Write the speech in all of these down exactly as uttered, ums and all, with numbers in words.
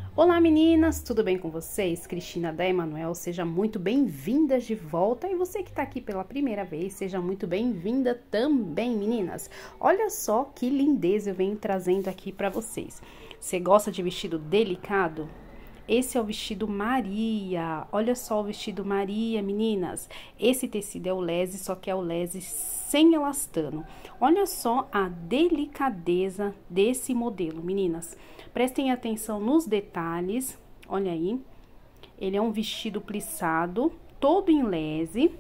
Olá meninas, tudo bem com vocês? Cristina da Emanuel, seja muito bem-vindas de volta. E você que tá aqui pela primeira vez, seja muito bem-vinda também, meninas. Olha só que lindeza eu venho trazendo aqui pra vocês. Você gosta de vestido delicado? Esse é o vestido Maria. Olha só o vestido Maria, meninas. Esse tecido é o lese, só que é o lese sem elastano. Olha só a delicadeza desse modelo, meninas. Prestem atenção nos detalhes. Olha aí. Ele é um vestido plissado, todo em lese,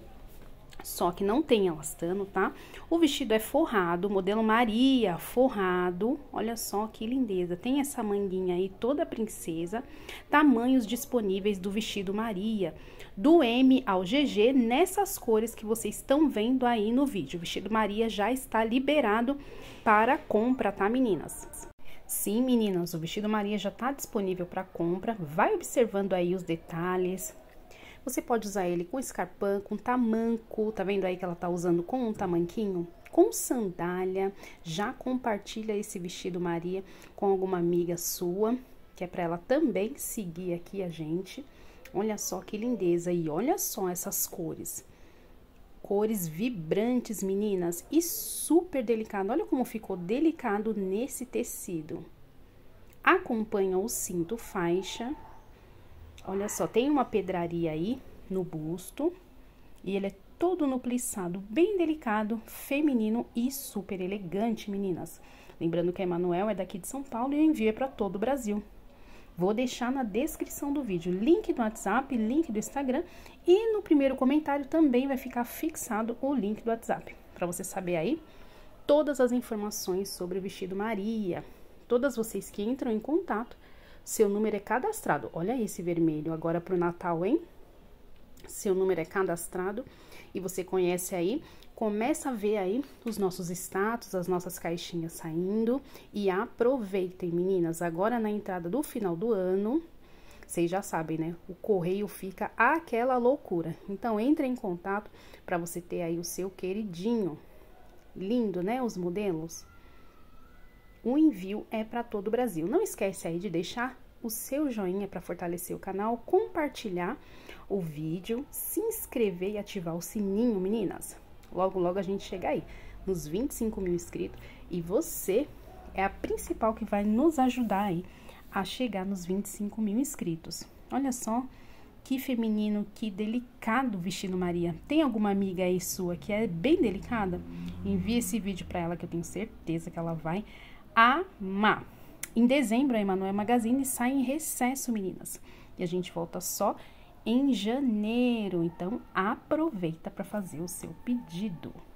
só que não tem elastano, tá? O vestido é forrado, modelo Maria, forrado. Olha só que lindeza. Tem essa manguinha aí, toda princesa. Tamanhos disponíveis do vestido Maria, do M ao G G, nessas cores que vocês estão vendo aí no vídeo. O vestido Maria já está liberado para compra, tá, meninas? Sim, meninas, o vestido Maria já está disponível para compra. Vai observando aí os detalhes. Você pode usar ele com escarpão, com tamanco, tá vendo aí que ela tá usando com um tamanquinho? Com sandália. Já compartilha esse vestido Maria com alguma amiga sua, que é para ela também seguir aqui a gente. Olha só que lindeza e olha só essas cores. Cores vibrantes, meninas, e super delicado. Olha como ficou delicado nesse tecido. Acompanha o cinto faixa. Olha só, tem uma pedraria aí no busto. E ele é todo no plissado, bem delicado, feminino e super elegante, meninas. Lembrando que a Emanuel é daqui de São Paulo e eu envio para todo o Brasil. Vou deixar na descrição do vídeo link do WhatsApp, link do Instagram e no primeiro comentário também vai ficar fixado o link do WhatsApp, para você saber aí todas as informações sobre o vestido Maria. Todas vocês que entram em contato, seu número é cadastrado. Olha esse vermelho agora pro Natal, hein? Seu número é cadastrado e você conhece aí, começa a ver aí os nossos status, as nossas caixinhas saindo e aproveitem, meninas. Agora na entrada do final do ano, vocês já sabem, né? O correio fica aquela loucura. Então entre em contato para você ter aí o seu queridinho. Lindo, né? Os modelos. O envio é para todo o Brasil. Não esquece aí de deixar o seu joinha para fortalecer o canal, compartilhar o vídeo, se inscrever e ativar o sininho, meninas. Logo, logo a gente chega aí nos vinte e cinco mil inscritos e você é a principal que vai nos ajudar aí a chegar nos vinte e cinco mil inscritos. Olha só que feminino, que delicado o vestido Maria. Tem alguma amiga aí sua que é bem delicada? Envie esse vídeo para ela que eu tenho certeza que ela vai amar. Em dezembro, a Emanuel Magazine sai em recesso, meninas. E a gente volta só em janeiro. Então, aproveita para fazer o seu pedido.